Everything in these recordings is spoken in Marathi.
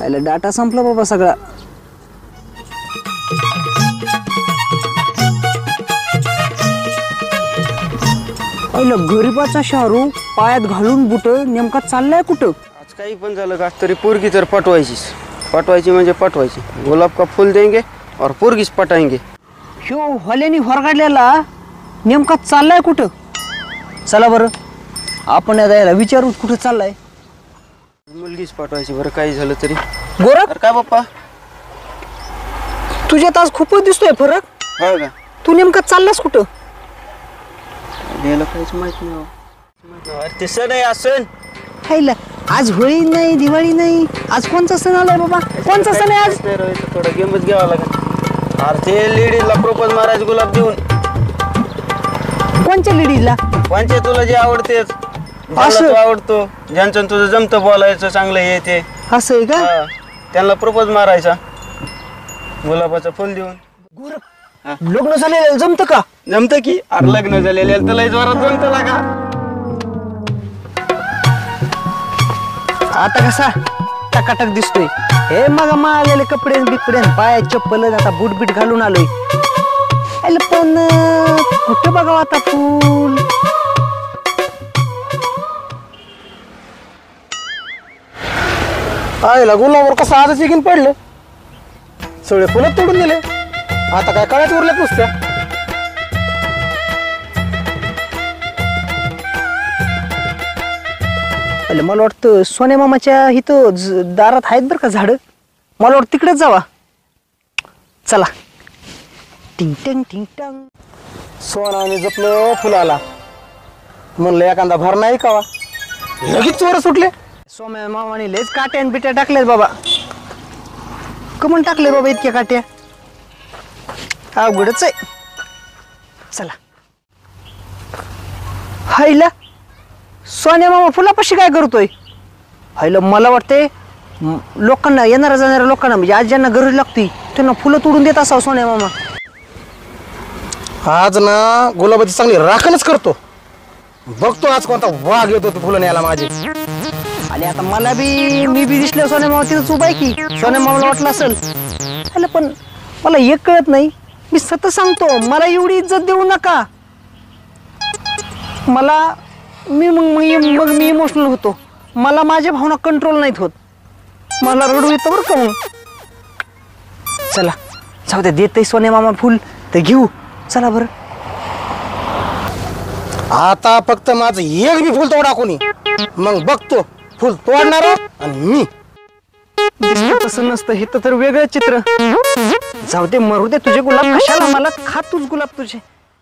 आयला डाटा संपला बाबा सगळा. आयला गरीबाचा शाहरुख पायात घालून बुट नेमका चाललाय कुठं? आज काही पण झालं का तरी पोरगी तर पटवायची म्हणजे पटवायची. गुलाब का फूल देंगे और पोरगीच पटाएंगे. ह्यो हल्यानी काढलेला नेमका चाललाय कुठं? चला बरं आपण याला विचारू कुठं चाललाय. मुलगीच पटवायची बरं काही झालं तरी. गोरख तर काय बाप्पा तुझ्यात आज खूपच दिसतोय फरक. हो का? तू नेमका चाललास कुठं? याला काहीच माहित नाही. अरे ते सण आहे आज सण. हायला आज होळी नाही दिवाळी नाही आज कोणचा सण आलाय बाबा? कोणचा सण आहे आज? थोडा गेमच घ्यावा लागेल. अरे ते लेडीजला प्रपोज मारायचं गुलाब देऊन. कोणच्या लेडीजला? कोणचे तुला जे आवडते असं? तू आवडतो ज्यांचं तुझं जमतं बोलायचं चांगलं हे ते असं आहे का? त्यांना प्रपोज मारायचा गुलाबाचं फुल देऊन. लग्न झालेलं जमतं का? जमतं की. अरे लग्न झालेल्या त्याला जोरात जमतं लागा. आता कसा टकाटक दिसतोय. हे मग मारलेले कपडे बिपडे पाय चप्पल आता बूट बीट घालून आलोय. पण कुठं बघावं आता फुल? आईला गुलाबावर कसं आजच एकीन पडलं. सगळे फुलं तोडून दिले. आता काय कळ्यात उरल्यात नुसत्या. मला वाटतं सोन्या मामाच्या इथं दारात आहेत बरं का झाड. मला वाटतं तिकडेच जावा. चला. टिंग टंग टिंग टंग. सोनाने जपलं फुलाला. म्हणलं एखादा भर नाही कावा लगेच चोर सुटले. सोम्या मामाने लयच काट्या आणि बिट्या टाकल्यात बाबा. कमून टाकले बाबा इतक्या काट्या? अवघडच आहे. चला. हायला सोन्या मामा फुलापाशी काय करतोय? हायला मला वाटते लोकांना येणाऱ्या जाणाऱ्या लोकांना म्हणजे आज ज्यांना गरज लागते त्यांना फुलं तोडून देत असावं सोन्या मामा. आज ना गुलाबाची चांगली राखणच करतो. बघतो आज कोणता वाघ येतो तो फुलं न्यायला माझे. आणि आता मला मी बी दिसले सोन्या मामा तिथं उभा आहे की. सोन्या मामाला वाटलं असेल. हायला पण मला एक कळत नाही. मी सतत सांगतो मला एवढी इज्जत देऊ नका. मला मी इमोशनल होतो. मला माझ्या भावना कंट्रोल नाहीत होत. मला रडू येतं बरं का मग. चला जाऊ द्या देत सोन्या मामा फुल तर घेऊ. चला बरं. आता फक्त माझं एक बी फुल तोडा कोणी मग बघतो फुल तोडणार आणि मी. दिसतं तसं नसतं. हे तर वेगळं चित्र. जाऊ दे मरू दे तुझे गुलाब कशाला. मला खा तूच गुलाब तुझे.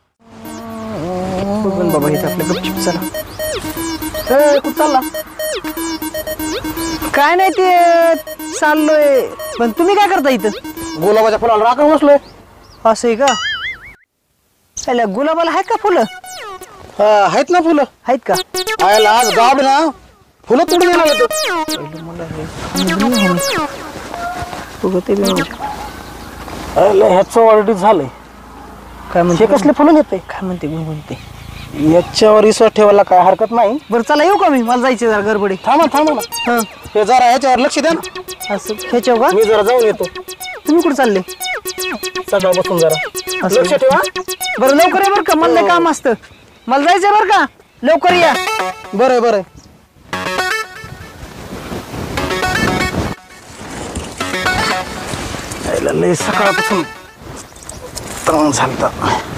बघून बाबा इथं आपलं गपचिप. चला. कुठं चालला? काय नाही ते चाललोय. पण तुम्ही काय करता इथं? गुलाबाच्या फुलाला राखण बसलोय. असं आहे का? अरे गुलाबाला आहेत का फुलं? आहेत ना फुलं. आहेत का? आयला आज गाव ना फुलं तोडून येणार होतं. ह्याचं ऑलरेडी झालंय. काय म्हणते? कसले फुलं घेते? काय म्हणते म्हणते? याच्यावर विश्वास ठेवायला काय हरकत नाही. बरं चला येऊ का मी? मला जायचं जरा गडबडी. थांबा ना. हा हे जरा ह्याच्यावर लक्ष द्या ना. असं ह्याच्यावर का? मी जरा जाऊन येतो. तुम्ही कुठे चालले? सकाळ बसून जरा असं. लक्ष ठेवा. बरं लवकर या बरं का. मला लय काम असतं. मला जायचंय बरं का. लवकर या. बरं लय सकाळपासून त्रास झालता.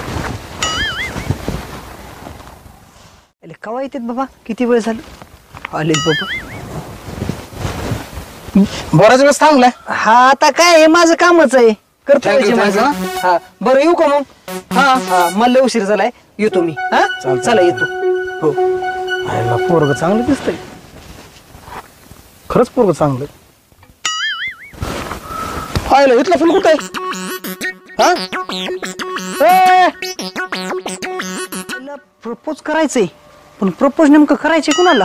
कवा येतात बाबा? किती वेळ झाला? आले बाबा. बराच वेळेस थांबलाय. हा आता काय हे माझं कामच आहे. करतो Thank you, माझं. thank you. हा बरं येऊ का मग? हा मला लय उशीर झालाय. येतो मी. हा चला येतो. हो. आयला पोरग चांगलं दिसतंय. खरंच पोरग चांगलं. आयला इथलं फुल कुठं आहे? प्रपोज करायचंय पण प्रपोज नेमकं करायचंय कुणाला?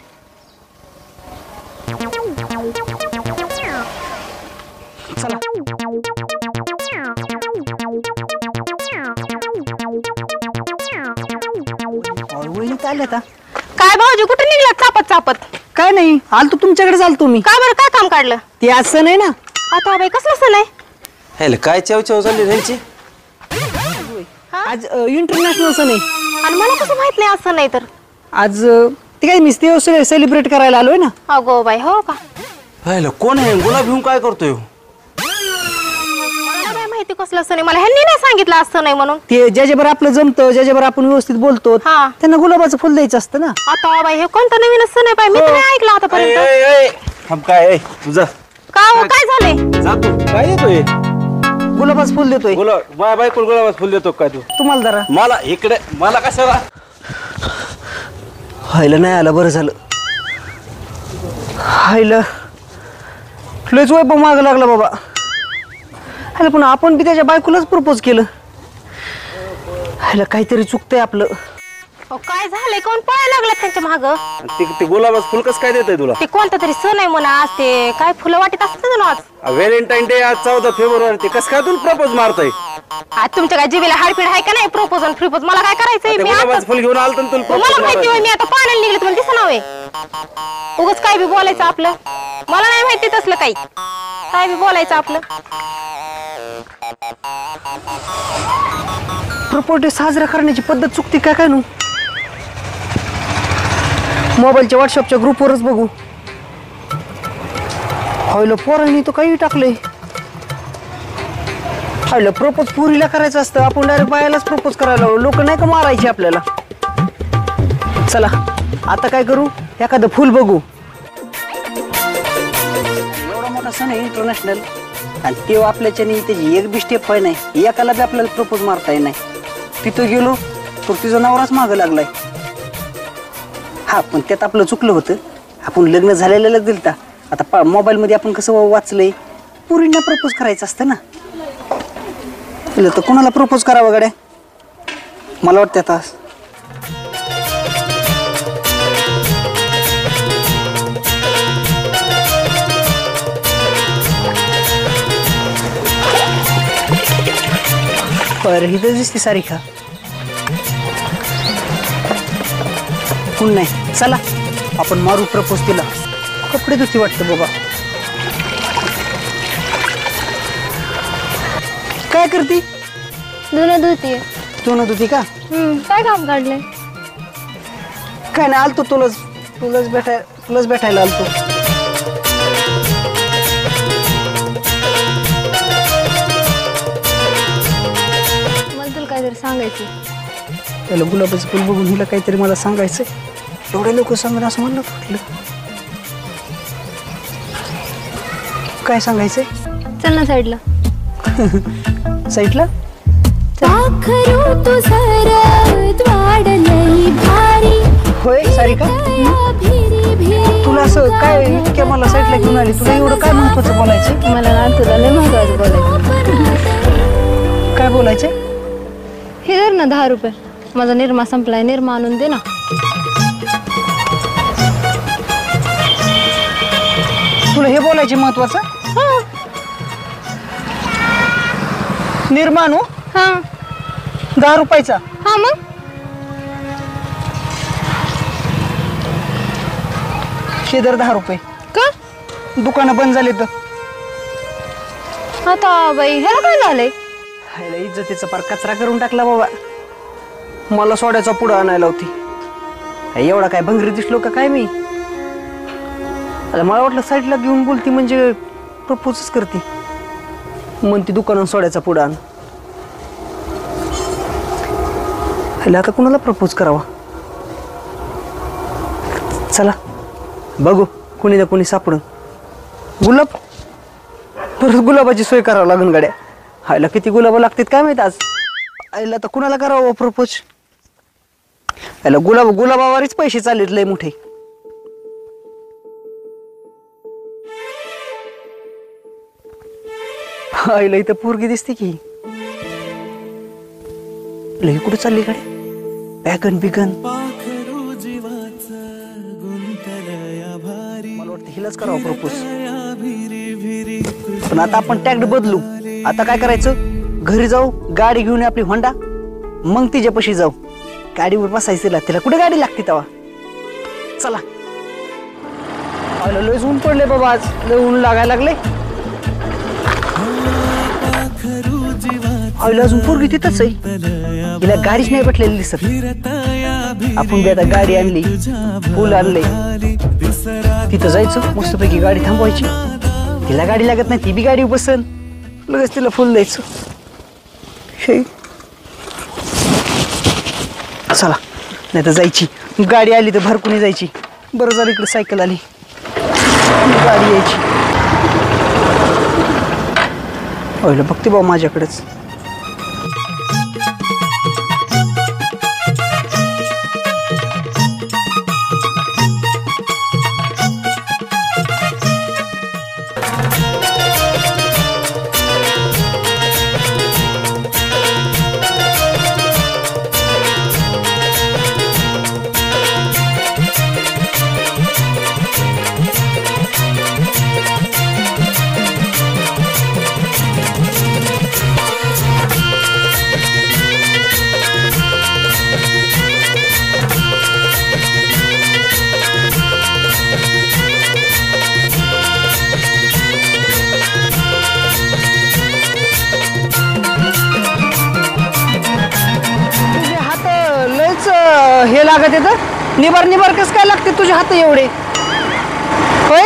चला. वहिनीत आल्या आता. काय भाऊजी कुठे निघला चापत चापत? काय नाही आलतो तुमच्याकडे आलतो मी. का बरं काय काम काढलं? ते आज सण आहे ना. आता बाई कसलं सण आहे? हेल काय चव चव चालली त्यांची. आज इंटरनॅशनल सण आहे. आणि मला कसं माहित नाही असं नाही तर. आज ते काय मी ते सेलिब्रेट करायला आलोय ना. अगो बाई हो का? हेल कोण आहे गुलाब घेऊन काय करतोय. मला काय माहिती कसलं सण आहे, मला ह्यांनी नाही सांगितलं असं नाही म्हणून. ते ज्याच्यावर आपलं जमतं ज्याच्यावर आपण व्यवस्थित बोलतो हा. त्यांना गुलाबाचं फुल द्यायचं असतं ना. आता बाई हे कोणता नवीन सण आहे बाई, मी तर नाही ऐकलं आतापर्यंत. थांब काय तुझा का हो काय झालंय? जा तू काय येतोय. गुलाबाचं फुल देतोय. गुलाब माझ्या बायकोला गुलाबाचं फुल देतो काय तू. तुम्हाला जरा मला इकडे मला कशाला. हायला नाही आलं बरं झालं. हायला लयच वैभव माग लागला बाबा. हायला पण आपण बी त्याच्या बायकोलाच प्रपोज केलं. हायला काहीतरी चुकतंय आपलं. अहो, काय झालंय? कोण पळायला लागला त्यांच्या माग? ते गुलाबाचं फुल कसं काय देतोय तुला. ते कोणता तरी सण आहे म्हणा आज, ते काय फुलं वाटत असतात ना आज. व्हॅलेंटाईन डे आज 14 फेब्रुवारी. ते कसं काय तुला प्रपोज मारतोय. आज तुमच्या काय जिबीला हाडपीड आहे का नाही? प्रपोज आणि फ्रिपोज मला काय करायचंय? मी आता गुलाबाचं फुल घेऊन आलतो ना तुला मला प्रपोज माहिती होय, मारायला. मी आता पाण्याला निघले तुम्हाला दिसत नव्हे. उगाच काय बी बोलायचं आपलं. मला नाही माहिती तसलं काही काय बी बोलायचं आपलं. प्रपोज डे साजरा करण्याची पद्धत चुकती काय काय नू. मोबाईलच्या व्हॉट्सअपच्या ग्रुपवरच बघू. हायला पोरांनी तो काही टाकलंय. हायला प्रपोज पुरीला करायचं असतं, आपण डायरेक्ट बायालाच प्रपोज करायला लोक नाही का मारायचे आपल्याला. चला आता काय करू, एखादं फुल बघू. एवढा मोठा सण आहे इंटरनॅशनल आणि ते आपल्याच्याने त्याची एक बी स्टेप आहे नाही, एकाला बी आपल्याला प्रपोज मारता येत नाही. तिथं गेलो तर तिचा नवराच मागं लागलाय. हा पण त्यात आपलं चुकलं होतं, आपण लग्न झालेल्याला दिलता. आता मोबाईलमध्ये आपण कसं वाचलंय, पुरींना प्रपोज करायचं असतं ना. तर कोणाला प्रपोज करावं गड्या, मला वाटतं आता. बरं ही तर दिसते सारिका. कोण नाही, चला आपण मारू प्रपोज तिला. कपडे धुती वाटतं बाबा. काय करती? धुणं धुतीये. धुणं धुती का? काय काम काढलंय? काय नाही आलतो तुलाच भेटायला आलतो. मला तुला काहीतरी सांगायचं. त्याला गुलाबाचं फुल बघून हिला काहीतरी मला सांगायचं. एवढे लोक सांगणं असं म्हणलं वाटलं. काय सांगायचंय? चल ना साईडला. साईडला होय सारिका, तुला असं काय इतक्या मला साईडला घेऊन आली? तुला एवढं काय महत्वाचं बोलायचं? मला ना तुला लय महत्वाचं बोलायचं. काय बोलायचं? हे धर ना 10 रुपये. माझा निरमा संपलाय, निरमा आणून दे ना. तुला हे बोलायचे महत्वाचं? निर्माण हो हा 10 रुपयाचा. हा मग हे दर 10 रुपये. का? दुकानं बंद झाली तर. आता बाई ह्याला काय झालंय? हायला इज्जतीचा पार कचरा करून टाकला बाबा. मला सोड्याचा पुढं आणायला होती. एवढा काय भंगरी दिसलो का काय मी? अरे मला वाटलं साईडला घेऊन बोलती म्हणजे प्रपोजच करते. म्हणती दुकानात सोड्याचा पुढं आण. हायला आता कुणाला प्रपोज करावा? चला बघू कोणी ना कोणी सापडून. गुलाब, परत गुलाबाची सोय करावं लागेल गाड्या. हायला किती गुलाब लागतात काय माहित आज. आईला तर कुणाला करावं प्रपोज? आईला गुलाबावरच पैसे चाललेत लय मोठे. आईला इथं पोरगी दिसते की. लय कुठे चालली गाडी? बॅगन बिगन. मला वाटतं हिलाच करावं प्रपोज. पण आता आपण टॅक्ट बदलू. आता काय करायचं, घरी जाऊ, गाडी घेऊन आपली होंडा, मग तिच्यापाशी जाऊ. गाडीवर बसायचं. तिला कुठे गाडी लागते तेव्हा. चला आलं लयच ऊन पडले बाबा, आज लय ऊन लागायला लागले. आईला अजून पोरगी तिथंच आहे, हिला गाडीच नाही भेटलेली दिसत. आपण बी आता गाडी आणली, फुल आणले, तिथं जायचं मस्तपैकी गाडी थांबवायची. तिला गाडी लागत नाही, ती बी गाडी बसन, लगेच तिला फुल द्यायचं. हे चला, नाही तर जायची गाडी आली तर भरकुनी जायची. बरं झालं इकडे सायकल आली, गाडी यायची. होईल बघते भाऊ माझ्याकडेच. हे लागत येतं निबार निबार कस काय लागते तुझे हात एवढे? होय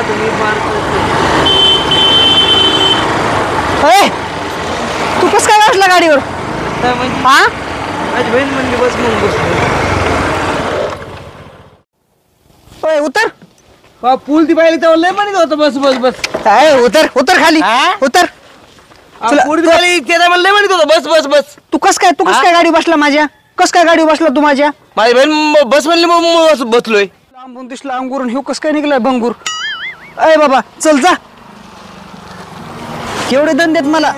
होय, तू कस काय बसला गाडीवर? हा माझी बहीण म्हणली बस म्हणून बसलो. होय उतर. पूल ती पाहिली तेव्हा लय म्हणत होतं बस बस बस. काय उतर उतर खाली उतर. पूल ती पाहिली तेव्हा लय म्हणत होतं बस बस बस. तू कस काय गाडी बसला माझ्या? कस काय गाडी बसला तू माझ्या? माझी बहीण बस म्हणली मग बसलोय. लांबून दिसला अंगूरून हे कस काय निघलाय भंगूर? अय बाबा चल जा. केवढे दण देत मला?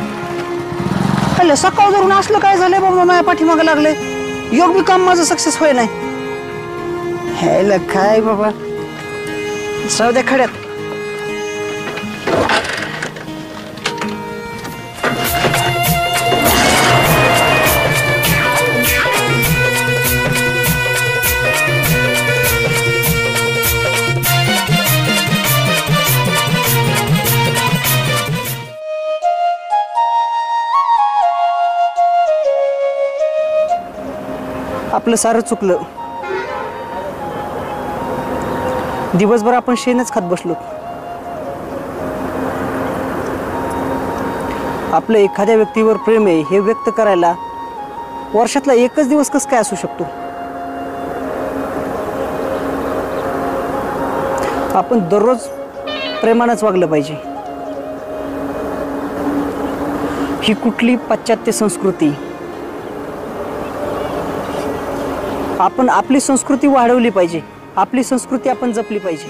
सकाळ धरून असलं काय झालंय बाबा, माझ्या पाठीमागं लागले. योग बी काम माझं सक्सेस होय नाही. ह्याला काय बाबा, जाऊ द्या खड्यात. आपलं सारं चुकलं. दिवसभर आपण शेणच खात बसलो. आपलं एखाद्या व्यक्तीवर प्रेम आहे हे व्यक्त करायला वर्षातला एकच दिवस कसं काय असू शकतो? आपण दररोज प्रेमानंच वागलं पाहिजे. ही कुठली पाश्चात्य संस्कृती? आपण आपली संस्कृती वाढवली पाहिजे, आपली संस्कृती आपण जपली पाहिजे.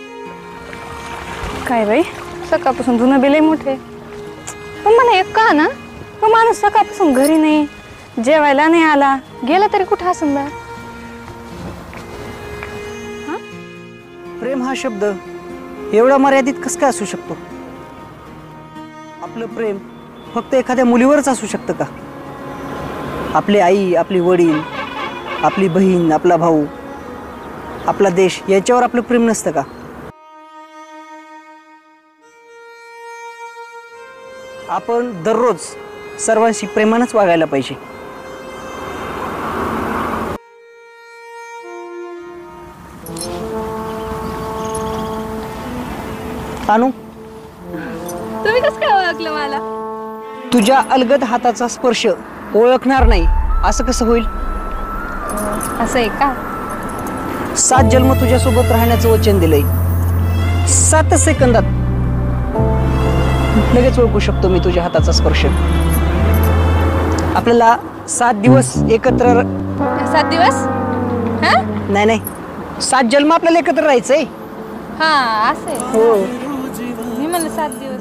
काय बाई, सकाळपासून धुणं बिलही मोठे. पण मला एक का ना, तो माणूस सकाळपासून घरी नाही, जेवायला नाही आला, गेला तरी कुठं असंदा? प्रेम हा शब्द एवढा मर्यादित कसं काय असू शकतो? आपलं प्रेम फक्त एखाद्या मुलीवरच असू शकतं का? आपली आई, आपली वडील, आपली बहीण, आपला भाऊ, आपला देश याच्यावर आपलं प्रेम नसतं का? आपण दररोज सर्वांशी प्रेमानंच वागायला पाहिजे. अनु, तुम्ही कसं काय ओळखलं मला? तुझ्या अलगद हाताचा स्पर्श ओळखणार नाही असं कसं होईल? असं आहे का? 7 जन्म तुझ्यासोबत राहण्याचं वचन दिलंय. 7 सेकंदात लगेच ओळखू शकतो मी तुझ्या हाताचा स्पर्श. आपल्याला 7 दिवस एकत्र 7 दिवस? नाही 7 जन्म आपल्याला एकत्र राहायचंय. हा असे हो. मी म्हणलं 7 दिवस.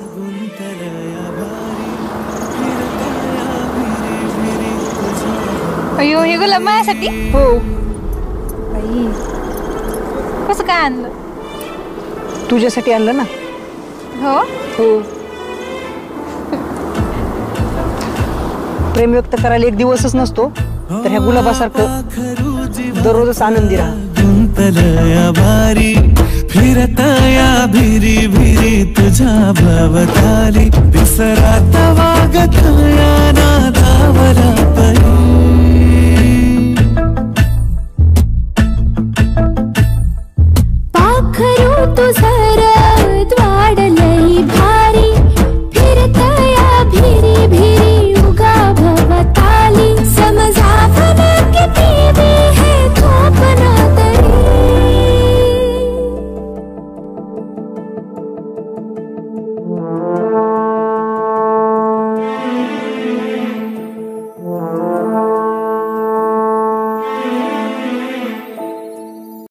अयो हे गुलाब माझ्यासाठी? हो. कसं काय आणलं? तुझ्यासाठी आणलं ना. हो हो. प्रेम व्यक्त करायला एक दिवसच नसतो, तर ह्या गुलाबासारखं दररोजच आनंदी राहा. फिरत या भिरी भिरी तुझ्या भवताली विसराता